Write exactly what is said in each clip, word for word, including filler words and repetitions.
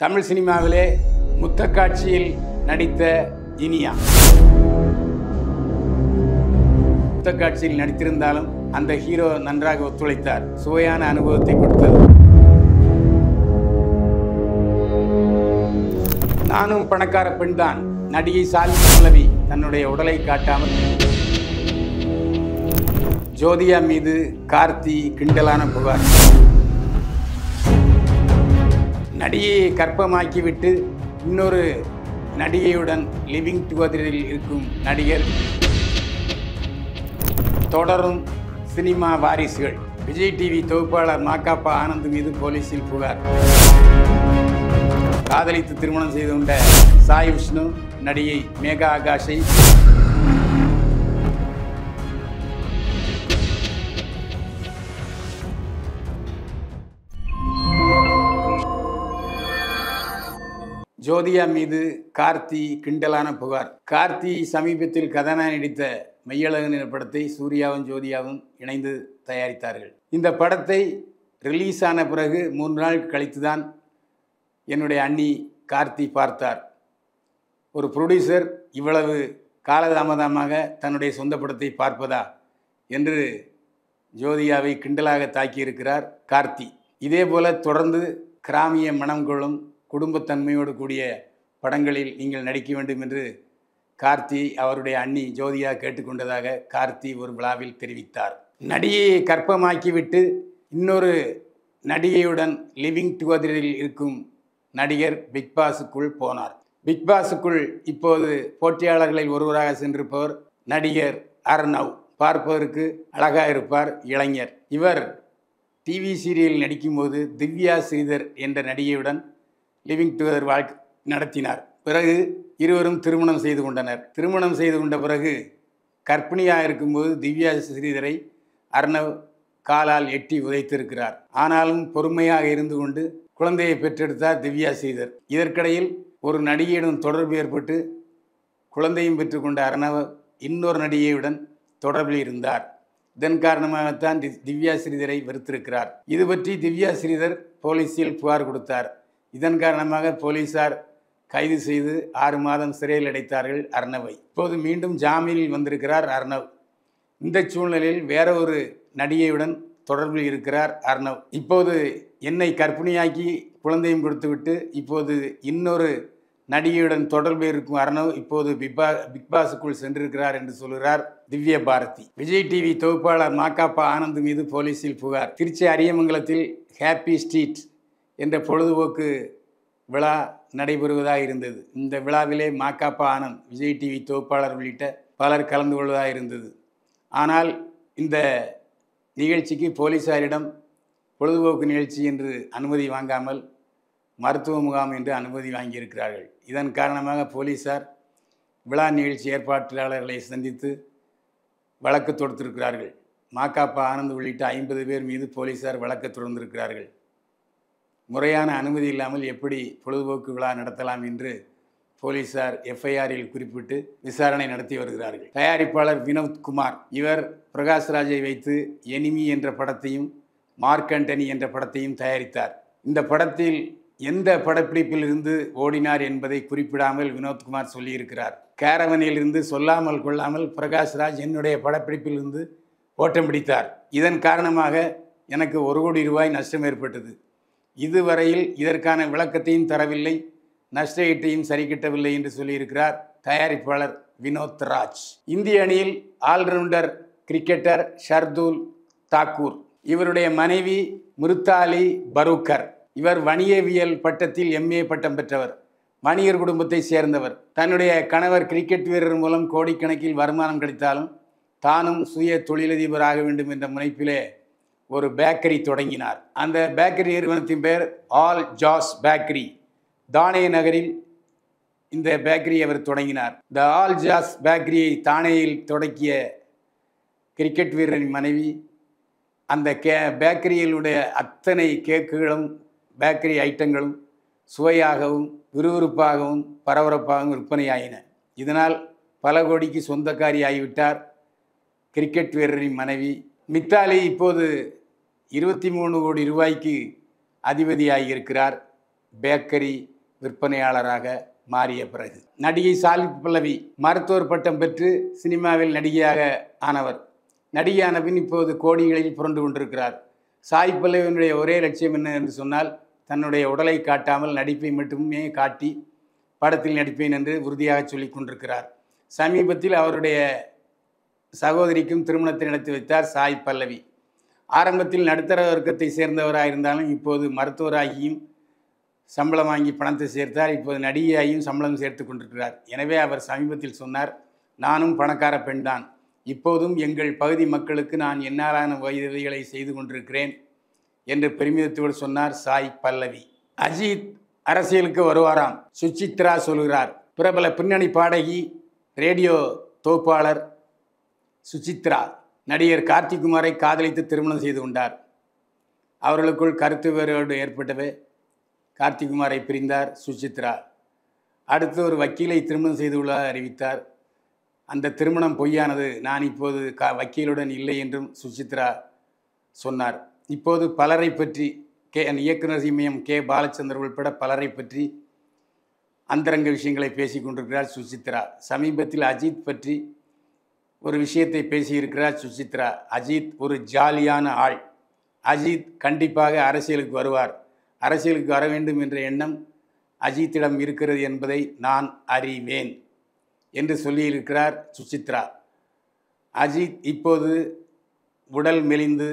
தமிழ் சினிமாவிலே முத்தக்காட்சியில் நடித்த இனியா. முத்தக்காட்சியில் நடித்திருந்தாலும் அந்த ஹீரோ நன்றாக ஒத்துழைத்தார். சுவையான அனுபவத்தை கொடுத்தது. நானும் பணக்கார பெண் தான். நடிகை சaipallavi தன்னுடைய உடலை காட்டாமல் ஜோதிகா மீது கார்த்தி கிண்டலான புகார். நடிகையை கற்பமாக்கிவிட்டு இன்னொரு நடிகையுடன் லிவிங் டுகெதரில் இருக்கும் நடிகர். தொடரும் சினிமா வாரிசுகள். விஜய் டிவி தொகுப்பாளர் makapa ஆனந்த் மீது போலீசில் புகார். காதலித்து திருமணம் செய்து கொண்ட saivishnu நடிகை meghaakaஷை ஜோதிகா மீது கார்த்தி கிண்டலான புகார். கார்த்தி சமீபத்தில் கதாநாயகன் நடித்த மெய்யழகன் என்ற படத்தை சூர்யாவும் ஜோதிகாவும் இணைந்து தயாரித்தார்கள். இந்த படத்தை ரிலீஸ் ஆன பிறகு மூன்று நாள் கழித்துதான் என்னுடைய அண்ணி கார்த்தி பார்த்தார். ஒரு ப்ரொடியூசர் இவ்வளவு காலதாமதமாக தன்னுடைய சொந்த படத்தை பார்ப்பதா என்று ஜோதிகாவை கிண்டலாக தாக்கியிருக்கிறார் கார்த்தி. இதே போல தொடர்ந்து கிராமிய மனம் கொள்ளும் குடும்பத்தன்மையோடு கூடிய படங்களில் நீங்கள் நடிக்க வேண்டும் என்று கார்த்தி அவருடைய அண்ணி ஜோதிகா கேட்டுக்கொண்டதாக கார்த்தி ஒரு விழாவில் தெரிவித்தார். நடிகையை கற்பமாக்கிவிட்டு இன்னொரு நடிகையுடன் லிவிங் டுகெதரில் இருக்கும் நடிகர் பிக் பாஸுக்குள் போனார். பிக் பாஸுக்குள் இப்போது போட்டியாளர்களில் ஒருவராக சென்றிருப்பவர் நடிகர் அர்ணவ். பார்ப்பதற்கு அழகாக இருப்பார், இளைஞர். இவர் டிவி சீரியல் நடிக்கும்போது திவ்யா ஸ்ரீதர் என்ற நடிகையுடன் லிவிங் டுகெதர் வாழ்க்கை நடத்தினார். பிறகு இருவரும் திருமணம் செய்து கொண்டனர். திருமணம் செய்து கொண்ட பிறகு கர்ப்பிணியாக இருக்கும்போது திவ்யா ஸ்ரீதரை அர்ணவ் காலால் எட்டி உதைத்திருக்கிறார். ஆனாலும் பொறுமையாக இருந்து கொண்டு குழந்தையை பெற்றெடுத்தார் திவ்யா ஸ்ரீதர். இதற்கிடையில் ஒரு நடிகையுடன் தொடர்பு ஏற்பட்டு குழந்தையும் பெற்றுக்கொண்ட அர்ணவ் இன்னொரு நடிகையுடன் தொடர்பில் இருந்தார். இதன் காரணமாகத்தான் திவ்யா ஸ்ரீதரை வெறுத்திருக்கிறார். இது பற்றி திவ்யா ஸ்ரீதர் போலீஸில் புகார் கொடுத்தார். இதன் காரணமாக போலீசார் கைது செய்து ஆறு மாதம் சிறையில் அடைத்தார்கள் அர்ணவை. இப்போது மீண்டும் ஜாமீனில் வந்திருக்கிறார் அர்ணவ். இந்த சூழ்நிலையில் வேற ஒரு நடிகையுடன் தொடர்பில் இருக்கிறார் அர்ணவ். இப்போது என்னை கர்ப்பிணியாக்கி குழந்தையும் கொடுத்துவிட்டு இப்போது இன்னொரு நடிகையுடன் தொடர்பில் இருக்கும் அர்ணவ் இப்போது பிக்பா பிக் பாஸுக்குள் சென்றிருக்கிறார் என்று சொல்கிறார் திவ்ய பாரதி. விஜய் டிவி தொகுப்பாளர் makapa ஆனந்த் மீது போலீசில் புகார். திருச்சி அரியமங்கலத்தில் ஹாப்பி ஸ்ட்ரீட் என்ற பொழுதுபோக்கு விழா நடைபெறுவதாக இருந்தது. இந்த விழாவிலே makapa ஆனந்த், விஜய் டிவி தொகுப்பாளர் உள்ளிட்ட பலர் கலந்து கொள்வதாக இருந்தது. ஆனால் இந்த நிகழ்ச்சிக்கு போலீசாரிடம் பொழுதுபோக்கு நிகழ்ச்சி என்று அனுமதி வாங்காமல் மருத்துவ முகாம் என்று அனுமதி வாங்கியிருக்கிறார்கள். இதன் காரணமாக போலீசார் விழா நிகழ்ச்சி ஏற்பாட்டாளர்களை சந்தித்து வழக்கு தொடுத்திருக்கிறார்கள். makapa ஆனந்த் உள்ளிட்ட ஐம்பது பேர் மீது போலீசார் வழக்கு தொடர்ந்திருக்கிறார்கள். முறையான அனுமதி இல்லாமல் எப்படி பொழுதுபோக்கு விழா நடத்தலாம் என்று போலீசார் எஃப்ஐஆரில் குறிப்பிட்டு விசாரணை நடத்தி வருகிறார்கள். தயாரிப்பாளர் வினோத்குமார், இவர் பிரகாஷ்ராஜை வைத்து எனிமி என்ற படத்தையும் மார்க்கண்டனி என்ற படத்தையும் தயாரித்தார். இந்த படத்தில் எந்த படப்பிடிப்பில் இருந்து ஓடினார் என்பதை குறிப்பிடாமல் வினோத்குமார் சொல்லியிருக்கிறார். கேரவனில் இருந்து சொல்லாமல் கொள்ளாமல் பிரகாஷ்ராஜ் என்னுடைய படப்பிடிப்பில் இருந்து ஓட்டம் பிடித்தார். இதன் காரணமாக எனக்கு ஒரு கோடி ரூபாய் நஷ்டம் ஏற்பட்டது. இதுவரையில் இதற்கான விளக்கத்தையும் தரவில்லை, நஷ்ட ஈட்டையும் சரி கட்டவில்லை என்று சொல்லியிருக்கிறார் தயாரிப்பாளர் vinothraj. இந்திய அணியில் ஆல்ரவுண்டர் கிரிக்கெட்டர் ஷர்துல் தாக்கூர். இவருடைய மனைவி மிருத்தாலி பரூக்கர். இவர் வணிகவியல் பட்டத்தில் எம்ஏ பட்டம் பெற்றவர். வணிகர் குடும்பத்தை சேர்ந்தவர். தன்னுடைய கணவர் கிரிக்கெட் வீரர் மூலம் கோடிக்கணக்கில் வருமானம் கிடைத்தாலும் தானும் சுய தொழிலதிபராக வேண்டும் என்ற முனைப்பிலே ஒரு பேக்கரி தொடங்கினார். அந்த பேக்கரி நிறுவனத்தின் பெயர் ஆல் ஜாஸ் பேக்கரி. தானே நகரில் இந்த பேக்கரியை அவர் தொடங்கினார். த ஆல் ஜாஸ் பேக்கரியை தானேயில் தொடங்கிய கிரிக்கெட் வீரரின் மனைவி அந்த கே பேக்கரியிலுடைய அத்தனை கேக்குகளும் பேக்கரி ஐட்டங்களும் சுவையாகவும் விறுவிறுப்பாகவும் பரபரப்பாகவும் விற்பனையாயின. இதனால் பல கோடிக்கு சொந்தக்காரி ஆகிவிட்டார் கிரிக்கெட் வீரரின் மனைவி மித்தாலி. இப்போது இருபத்தி மூணு கோடி ரூபாய்க்கு அதிபதியாகி இருக்கிறார். பேக்கரி விற்பனையாளராக மாறிய பிறகு. நடிகை சைபால்லவி மருத்துவர் பட்டம் பெற்று சினிமாவில் நடிகையாக ஆனவர். நடிகையான பின் இப்போது கோடிகளில் புரண்டு கொண்டிருக்கிறார். சைபால்லவியினுடைய ஒரே லட்சியம் என்ன என்று சொன்னால், தன்னுடைய உடலை காட்டாமல் நடிப்பை மட்டுமே காட்டி படத்தில் நடிப்பேன் என்று உறுதியாக சொல்லி கொண்டிருக்கிறார். சமீபத்தில் அவருடைய சகோதரிக்கும் திருமணத்தை நடத்தி வைத்தார் சைபால்லவி. ஆரம்பத்தில் நடுத்தர வர்க்கத்தை சேர்ந்தவராக இருந்தாலும் இப்போது மருத்துவராகியும் சம்பளம் வாங்கி பணத்தை சேர்த்தார். இப்போது நடிகையாகியும் சம்பளம் சேர்த்து கொண்டிருக்கிறார். எனவே அவர் சமீபத்தில் சொன்னார், நானும் பணக்கார பெண் தான், இப்போதும் எங்கள் பகுதி மக்களுக்கு நான் என்னாலான உதவிகளை செய்து கொண்டிருக்கிறேன் என்று பெருமிதத்தோடு சொன்னார் சைபால்லவி. அஜித் அரசியலுக்கு வருவாராம், சுசித்ரா சொல்கிறார். பிரபல பின்னணி பாடகி, ரேடியோ தொகுப்பாளர் சுசித்ரா நடிகர் கார்த்திக்குமாரை காதலித்து திருமணம் செய்து கொண்டார். அவர்களுக்குள் கருத்து வேறுபாடு ஏற்பட்டவே கார்த்திக்குமாரை பிரிந்தார் சுசித்ரா. அடுத்து ஒரு வக்கீலை திருமணம் செய்துள்ளதாக அறிவித்தார். அந்த திருமணம் பொய்யானது, நான் இப்போது கா வக்கீலுடன் இல்லை என்றும் சுசித்ரா சொன்னார். இப்போது பலரை பற்றி கே இயக்குனர் இமயம் கே பாலச்சந்தர் உள்பட பலரை பற்றி அந்தரங்க விஷயங்களை பேசி கொண்டிருக்கிறார் சுசித்ரா. சமீபத்தில் அஜித் பற்றி ஒரு விஷயத்தை பேசியிருக்கிறார் சுசித்ரா. அஜித் ஒரு ஜாலியான ஆள், அஜித் கண்டிப்பாக அரசியலுக்கு வருவார், அரசியலுக்கு வர வேண்டும் என்ற எண்ணம் அஜித்திடம் இருக்கிறது என்பதை நான் அறிவேன் என்று சொல்லியிருக்கிறார் சுசித்ரா. அஜித் இப்போது உடல் மெலிந்து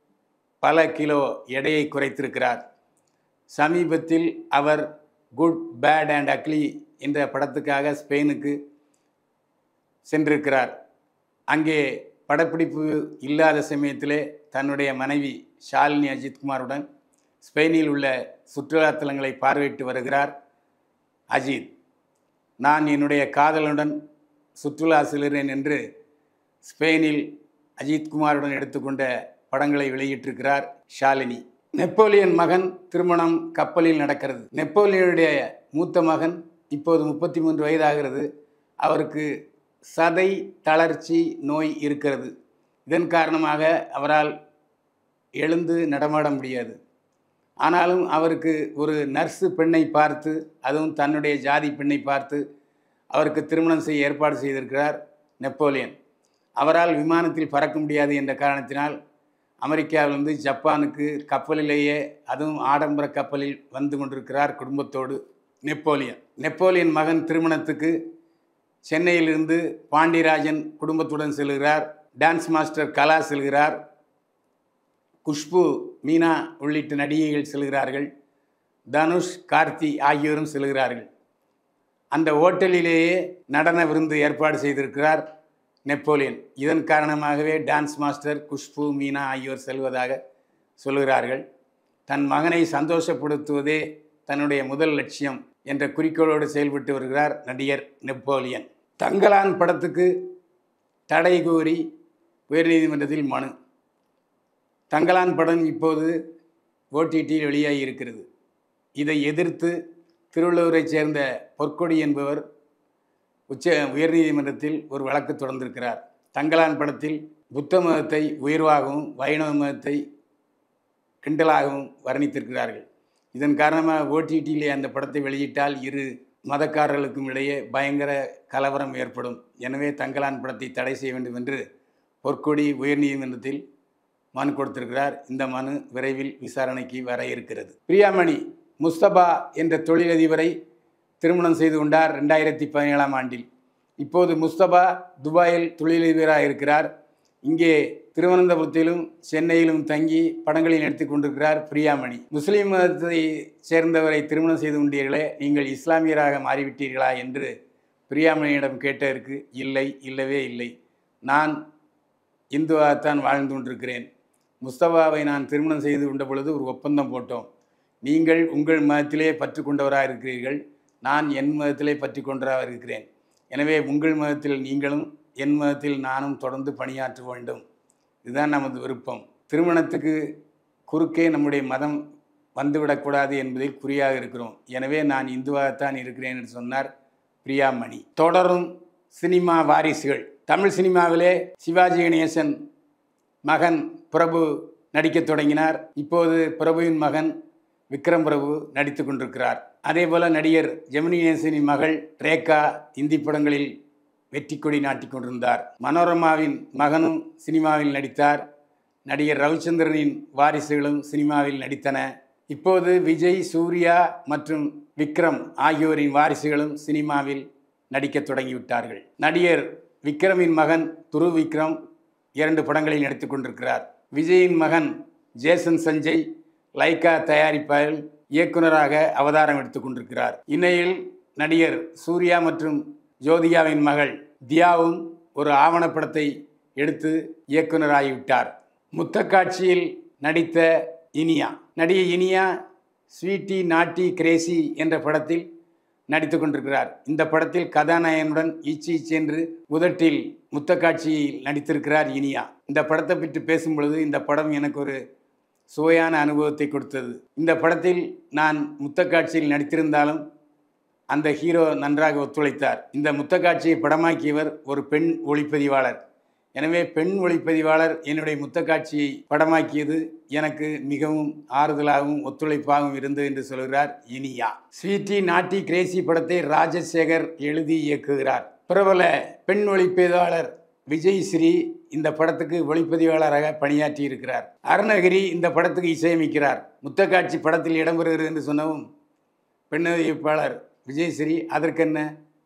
பல கிலோ எடையை குறைத்திருக்கிறார். சமீபத்தில் அவர் குட் பேட் அண்ட் அக்லி என்ற படத்துக்காக ஸ்பெயினுக்கு சென்றிருக்கிறார். அங்கே படப்பிடிப்பு இல்லாத சமயத்திலே தன்னுடைய மனைவி ஷாலினி அஜித்குமாருடன் ஸ்பெயினில் உள்ள சுற்றுலாத்தலங்களை பார்வையிட்டு வருகிறார் அஜித். நான் என்னுடைய காதலனுடன் சுற்றுலா செல்கிறேன் என்று ஸ்பெயினில் அஜித்குமாருடன் எடுத்துக்கொண்ட படங்களை வெளியிட்டிருக்கிறார் ஷாலினி. நெப்போலியன் மகன் திருமணம் கப்பலில் நடக்கிறது. நெப்போலியனுடைய மூத்த மகன் இப்போது முப்பத்தி மூன்று வயதாகிறது. அவருக்கு சதை தளர்ச்சி நோய் இருக்கிறது. இதன் காரணமாக அவரால் எழுந்து நடமாட முடியாது. ஆனாலும் அவருக்கு ஒரு நர்ஸு பெண்ணை பார்த்து, அதுவும் தன்னுடைய ஜாதி பெண்ணை பார்த்து அவருக்கு திருமணம் செய்ய ஏற்பாடு செய்திருக்கிறார் நெப்போலியன். அவரால் விமானத்தில் பறக்க முடியாது என்ற காரணத்தினால் அமெரிக்காவிலிருந்து ஜப்பானுக்கு கப்பலிலேயே, அதுவும் ஆடம்பர கப்பலில் வந்து கொண்டிருக்கிறார் குடும்பத்தோடு நெப்போலியன். நெப்போலியன் மகன் திருமணத்துக்கு சென்னையிலிருந்து பாண்டியராஜன் குடும்பத்துடன் செல்கிறார். டான்ஸ் மாஸ்டர் கலா செல்கிறார். குஷ்பு, மீனா உள்ளிட்ட நடிகைகள் செல்கிறார்கள். தனுஷ், கார்த்தி ஆகியோரும் செல்கிறார்கள். அந்த ஓட்டலிலேயே நடன விருந்து ஏற்பாடு செய்திருக்கிறார் நெப்போலியன். இதன் காரணமாகவே டான்ஸ் மாஸ்டர் குஷ்பு, மீனா ஆகியோர் செல்வதாக சொல்கிறார்கள். தன் மகனை சந்தோஷப்படுத்துவதே தன்னுடைய முதல் லட்சியம் என்ற குறிக்கோளோடு செயல்பட்டு வருகிறார் நடிகர் நெப்போலியன். தங்கலான் படத்துக்கு தடை கோரி உயர்நீதிமன்றத்தில் மனு. தங்கலான் படம் இப்போது ஓடிடியில் வெளியாகி இருக்கிறது. இதை எதிர்த்து திருவள்ளூரைச் சேர்ந்த பொற்கொடி என்பவர் உச்ச உயர்நீதிமன்றத்தில் ஒரு வழக்கு தொடர்ந்திருக்கிறார். தங்கலான் படத்தில் புத்த மதத்தை உயர்வாகவும் வைணவ மதத்தை கிண்டலாகவும் வர்ணித்திருக்கிறார்கள். இதன் காரணமாக ஓடிடியிலே அந்த படத்தை வெளியிட்டால் இரு மதக்காரர்களுக்கும் இடையே பயங்கர கலவரம் ஏற்படும். எனவே தங்கலான் படத்தை தடை செய்ய வேண்டும் என்று பொற்கொடி உயர்நீதிமன்றத்தில் மனு கொடுத்திருக்கிறார். இந்த மனு விரைவில் விசாரணைக்கு வர இருக்கிறது. பிரியாமணி முஸ்தபா என்ற தொழிலதிபரை திருமணம் செய்து கொண்டார் ரெண்டாயிரத்தி பதினேழாம் ஆண்டில். இப்போது முஸ்தபா துபாயில் தொழிலதிபராக இருக்கிறார். இங்கே திருவனந்தபுரத்திலும் சென்னையிலும் தங்கி படங்களில் நடித்து கொண்டிருக்கிறார் பிரியாமணி. முஸ்லீம் மதத்தை சேர்ந்தவரை திருமணம் செய்து கொண்டீர்களே, நீங்கள் இஸ்லாமியராக மாறிவிட்டீர்களா என்று பிரியாமணியிடம் கேட்டதற்கு, இல்லை, இல்லவே இல்லை, நான் இந்துவாகத்தான் வாழ்ந்து கொண்டிருக்கிறேன். முஸ்தபாவை நான் திருமணம் செய்து கொண்ட பொழுது ஒரு ஒப்பந்தம் போட்டோம். நீங்கள் உங்கள் மதத்திலே பற்று கொண்டவராக இருக்கிறீர்கள், நான் என் மதத்திலே பற்றி கொண்டவராக இருக்கிறேன். எனவே உங்கள் மதத்தில் நீங்களும் என் மதத்தில் நானும் தொடர்ந்து பணியாற்ற வேண்டும். இதுதான் நமது விருப்பம். திருமணத்துக்கு குறுக்கே நம்முடைய மதம் வந்துவிடக்கூடாது என்பதில் குறியாக இருக்கிறோம். எனவே நான் இந்துவாகத்தான் இருக்கிறேன் என்று சொன்னார் பிரியாமணி. தொடரும் சினிமா வாரிசுகள். தமிழ் சினிமாவிலே சிவாஜி கணேசன் மகன் பிரபு நடிக்க தொடங்கினார். இப்போது பிரபுவின் மகன் விக்ரம் பிரபு நடித்து கொண்டிருக்கிறார். அதே போல நடிகர் ஜெமினி கணேசனின் மகள் ரேகா இந்தி படங்களில் வெற்றி கொடி நாட்டிக் கொண்டிருந்தார். மனோரமாவின் மகனும் சினிமாவில் நடித்தார். நடிகர் ரவிச்சந்திரனின் வாரிசுகளும் சினிமாவில் நடித்தன. இப்போது விஜய், சூர்யா மற்றும் விக்ரம் ஆகியோரின் வாரிசுகளும் சினிமாவில் நடிக்க தொடங்கிவிட்டார்கள். நடிகர் விக்ரமின் மகன் துரு விக்ரம் இரண்டு படங்களில் நடித்துக் கொண்டிருக்கிறார். விஜயின் மகன் ஜேசன் சஞ்சய் லைகா தயாரிப்பால் இயக்குநராக அவதாரம் எடுத்துக் கொண்டிருக்கிறார். இணையில் நடிகர் சூர்யா மற்றும் ஜோதிகாவின் மகள் தியாவும் ஒரு ஆவணப்படத்தை எடுத்து இயக்குநராகிவிட்டார். முத்தக்காட்சியில் நடித்த இனியா நடிகை இனியா ஸ்வீட்டி நாட்டி கிரேசி என்ற படத்தில் நடித்து கொண்டிருக்கிறார். இந்த படத்தில் கதாநாயகனுடன் ஈச்சி ஈச்சி என்று உதட்டில் முத்தக்காட்சியில் நடித்திருக்கிறார் இனியா. இந்த படத்தை பற்றி பேசும் பொழுது இந்த படம் எனக்கு ஒரு சுவையான அனுபவத்தை கொடுத்தது. இந்த படத்தில் நான் முத்தக்காட்சியில் நடித்திருந்தாலும் அந்த ஹீரோ நன்றாக ஒத்துழைத்தார். இந்த முத்தக்காட்சியை படமாக்கியவர் ஒரு பெண் ஒளிப்பதிவாளர். எனவே பெண் ஒளிப்பதிவாளர் என்னுடைய முத்தக்காட்சியை படமாக்கியது எனக்கு மிகவும் ஆறுதலாகவும் ஒத்துழைப்பாகவும் இருந்தது என்று சொல்கிறார் இனியா. ஸ்வீட்டி நாட்டி கிரேசி படத்தை ராஜசேகர் எழுதி இயக்குகிறார். பிரபல பெண் ஒளிப்பதிவாளர் விஜய் ஸ்ரீ இந்த படத்துக்கு ஒளிப்பதிவாளராக பணியாற்றி இருக்கிறார். அருணகிரி இந்த படத்துக்கு இசையமைக்கிறார். முத்தக்காட்சி படத்தில் இடம்பெறுகிறது என்று சொன்னவும் பெண் ஒளிப்பதிவாளர் விஜய் ஸ்ரீ அதற்கென்ன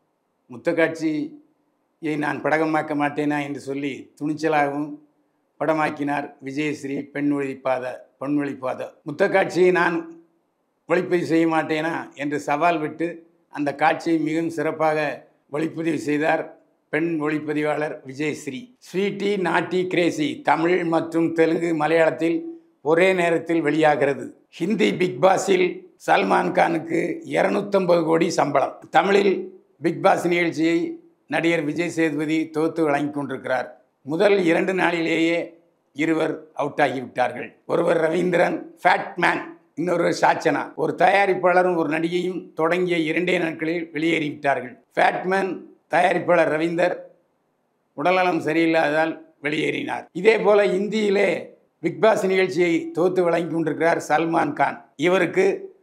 முத்தக்காட்சியை நான் படமாக்க மாட்டேனா என்று சொல்லி துணிச்சலாகவும் படமாக்கினார் விஜயஸ்ரீ. பெண் ஒளிப்பாத பெண் ஒளிப்பாத முத்தக்காட்சியை நான் ஒளிப்பதிவு செய்ய மாட்டேனா என்று சவால் விட்டு அந்த காட்சியை மிகவும் சிறப்பாக ஒளிப்பதிவு செய்தார் பெண் ஒளிப்பதிவாளர் Vijayasri. Sweety naughty crazy Tamil மற்றும் தெலுங்கு மலையாளத்தில் ஒரே நேரத்தில் வெளியாகிறது. ஹிந்தி பிக் பாஸில் சல்மான் கானுக்கு இருநூத்தம்பது கோடி சம்பளம். தமிழில் பிக் பாஸ் நிகழ்ச்சியை நடிகர் விஜய் சேதுபதி தொகுத்து வழங்கி கொண்டிருக்கிறார். முதல் இரண்டு நாளிலேயே இருவர் அவுட் ஆகிவிட்டார்கள். ஒருவர் ரவீந்திரன் ஃபேட்மேன், இன்னொருவர் சாச்சனா. ஒரு தயாரிப்பாளரும் ஒரு நடிகையும் தொடங்கிய இரண்டே நாட்களில் வெளியேறிவிட்டார்கள். ஃபேட்மேன் தயாரிப்பாளர் ரவீந்தர் உடல்நலம் சரியில்லாததால் வெளியேறினார். இதே போல இந்தியிலே பிக்பாஸ் நிகழ்ச்சியை தொகுத்து வழங்கி கொண்டிருக்கிறார் சல்மான் கான். இவருக்கு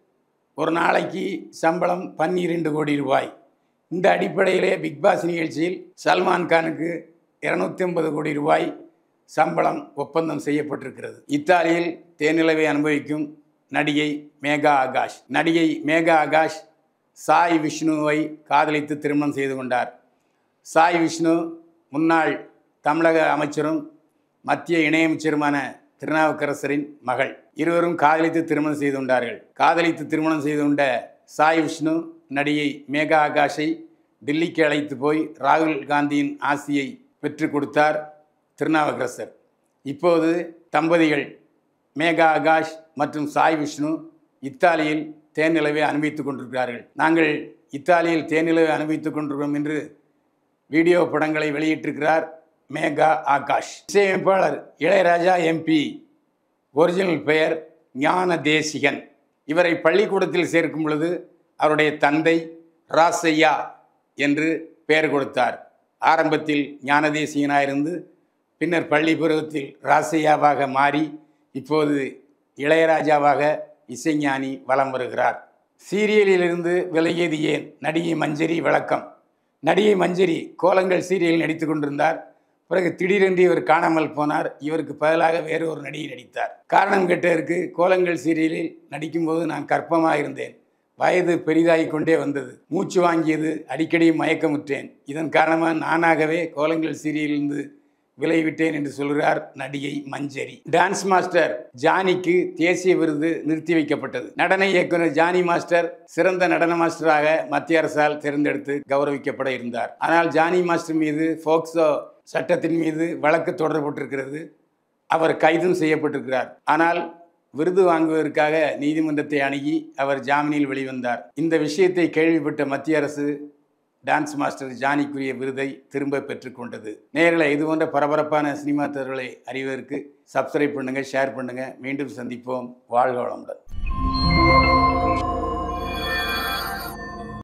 ஒரு நாளைக்கு சம்பளம் பன்னிரண்டு கோடி ரூபாய். இந்த அடிப்படையிலே பிக்பாஸ் நிகழ்ச்சியில் சல்மான் கானுக்கு இருநூத்தி ஐம்பது கோடி ரூபாய் சம்பளம் ஒப்பந்தம் செய்யப்பட்டிருக்கிறது. இத்தாலியில் தேனிலவை அனுபவிக்கும் நடிகை மேகா ஆகாஷ். நடிகை மேகா ஆகாஷ் சாய் விஷ்ணுவை காதலித்து திருமணம் செய்து கொண்டார். சாய் விஷ்ணு முன்னாள் தமிழக அமைச்சரும் மத்திய இணையமைச்சருமான திருநாவுக்கரசரின் மகள். இருவரும் காதலித்து திருமணம் செய்து கொண்டார்கள். காதலித்து திருமணம் செய்து கொண்ட சாய் விஷ்ணு நடிகை மேகா ஆகாஷை டில்லிக்கு அழைத்து போய் ராகுல் காந்தியின் ஆசியை பெற்றுக் கொடுத்தார் திருநாவுக்கரசர். இப்போது தம்பதிகள் மேகா ஆகாஷ் மற்றும் சாய் விஷ்ணு இத்தாலியில் தேனிலவை அனுபவித்துக் கொண்டிருக்கிறார்கள். நாங்கள் இத்தாலியில் தேனிலவை அனுபவித்துக் கொண்டிருக்கிறோம் என்று வீடியோ படங்களை வெளியிட்டிருக்கிறார் மேகா ஆகாஷ். இசையமைப்பாளர் இளையராஜா எம்பி. ஒரிஜினல் பெயர் ஞான தேசிகன். இவரை பள்ளிக்கூடத்தில் சேர்க்கும் பொழுது அவருடைய தந்தை ராசையா என்று பெயர் கொடுத்தார். ஆரம்பத்தில் ஞானதேசிகனாயிருந்து பின்னர் பள்ளி பருவத்தில் ராசையாவாக மாறி இப்போது இளையராஜாவாக இசைஞானி வலம் வருகிறார். சீரியலிலிருந்து விலகியது ஏன்? நடிகை மஞ்சரி விளக்கம். நடிகை மஞ்சரி கோலங்கள் சீரியலில் நடித்து கொண்டிருந்தார். பிறகு திடீரென்று இவர் காணாமல் போனார். இவருக்கு பதிலாக வேறு ஒரு நடிகை நடித்தார். காரணம் கேட்டதற்கு கோலங்கள் சீரியலில் நடிக்கும்போது நான் கர்ப்பமாக இருந்தேன். வயது பெரிதாகி கொண்டே வந்தது. மூச்சு வாங்கியது. அடிக்கடி மயக்கமுற்றேன். இதன் காரணமாக நானாகவே கோலங்கள் சீரியலிருந்து விலகிவிட்டேன் என்று சொல்கிறார் நடிகை மஞ்சரி. டான்ஸ் மாஸ்டர் ஜானிக்கு தேசிய விருது நிறுத்தி வைக்கப்பட்டது. நடன இயக்குனர் ஜானி மாஸ்டர் சிறந்த நடன மாஸ்டராக மத்திய அரசால் தேர்ந்தெடுத்து கௌரவிக்கப்பட இருந்தார். ஆனால் ஜானி மாஸ்டர் மீது போக்சோ சட்டத்தின் மீது வழக்கு தொடரப்பட்டிருக்கிறது. அவர் கைதும் செய்யப்பட்டிருக்கிறார். ஆனால் விருது வாங்குவதற்காக நீதிமன்றத்தை அணுகி அவர் ஜாமீனில் வெளிவந்தார். இந்த விஷயத்தை கேள்விப்பட்ட மத்திய அரசு டான்ஸ் மாஸ்டர் ஜானிக்குரிய விருதை திரும்ப பெற்றுக்கொண்டது. நேயர்களே, இது போன்ற பரபரப்பான சினிமா தகவல்களை அறிவதற்கு சப்ஸ்கிரைப் பண்ணுங்கள், ஷேர் பண்ணுங்கள். மீண்டும் சந்திப்போம். வாழ்க வளமுடன்.